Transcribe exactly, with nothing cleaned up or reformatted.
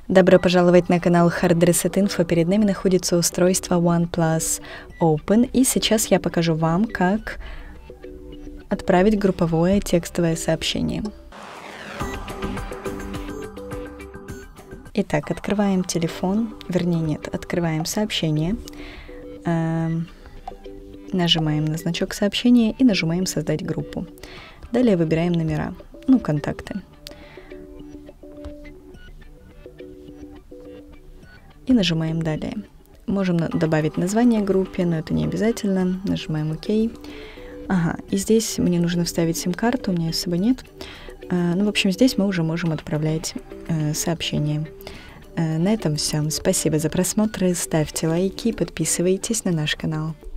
Добро пожаловать на канал Hard Reset Info. Перед нами находится устройство OnePlus Open, и сейчас я покажу вам, как отправить групповое текстовое сообщение. Итак, открываем телефон, вернее нет, открываем сообщение, э, нажимаем на значок сообщения и нажимаем «Создать группу». Далее выбираем номера, ну, контакты. И нажимаем «Далее». Можем добавить название группе, но это не обязательно. Нажимаем «Ок». Ага, и здесь мне нужно вставить сим-карту, у меня ее с собой нет. Uh, ну, в общем, здесь мы уже можем отправлять uh, сообщения. Uh, на этом все. Спасибо за просмотр. Ставьте лайки, подписывайтесь на наш канал.